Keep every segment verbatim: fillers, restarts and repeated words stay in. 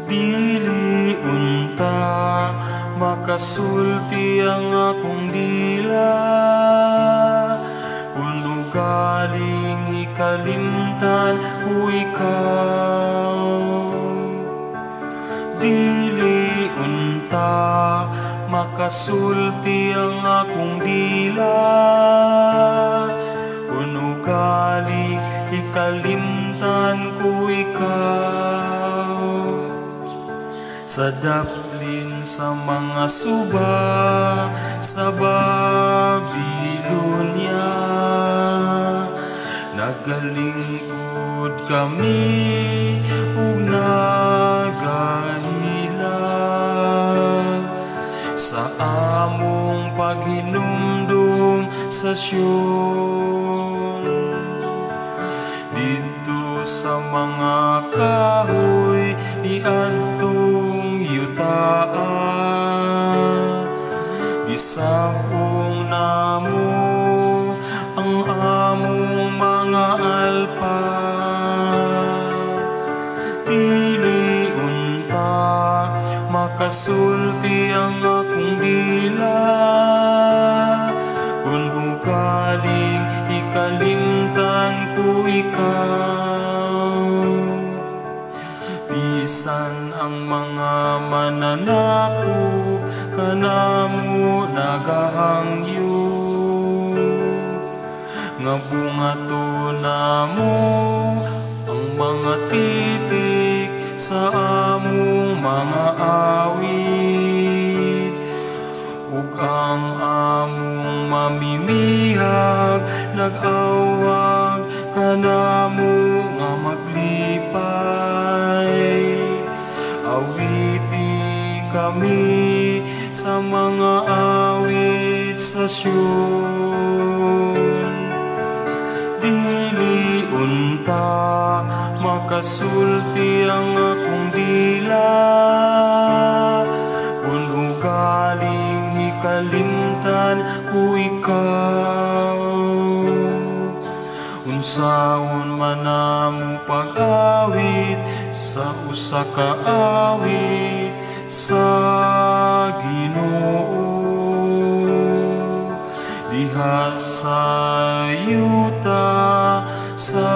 Dili unta makasulti ang akong dila, kuno galing ikalimtan o ikaw. Dili unta makasulti ang akong dila, kuno galing ikalimtan ko ikaw. Sa daplin sa mga suba sa Babilonia, nagalingkod kami ug nagahilag sa among paghinumdum sa Sion. Dito sa mga kahoy ni adtong yutaan, gisapong namo ang among mga alpa. Dili unta makasulti ang akong dila, kuno galing ikalimtan ko ikaw. Bisan ang mga mananakop kanamo nagahangyo, nga bungato namo ang mga titik sa among mga awit, ug ang among mamimihag nag-awag kanamo nga maglipay. Awiti kami sa mga awit sa Sion. Dili unta makasulti ang akong dila, kuno galing ikalimtan ko ikaw. Unsaon man namo pag-awit sa usa ka awit sa Ginoo, diha sa yuta sa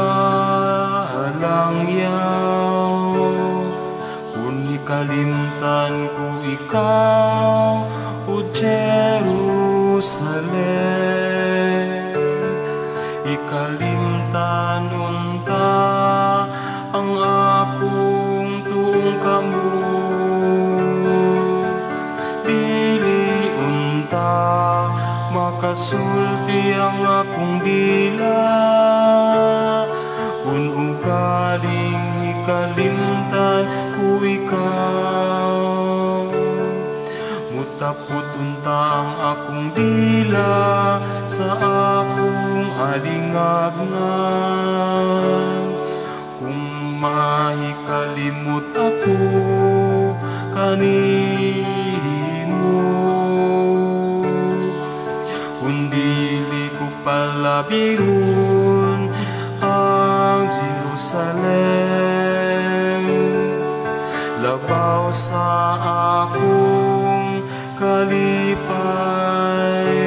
langyaw, kun ikalimtan ko ikaw o Jerusalem. Ikalimtan unta ang akong tuong kamo, dili unta makasulti ang akong dila, kun galing ikalimtan ko ikaw. Mutapot unta ang akong dila sa akong alingagnan, kung mahikalimot ako kanimo, kung dili ko palabihon ang Jerusalem. Labaw sa akong kalipay,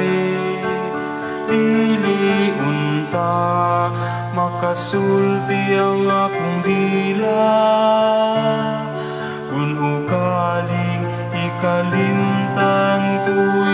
dili unta makasulti ang akong dila, kun galing ikalimtan ko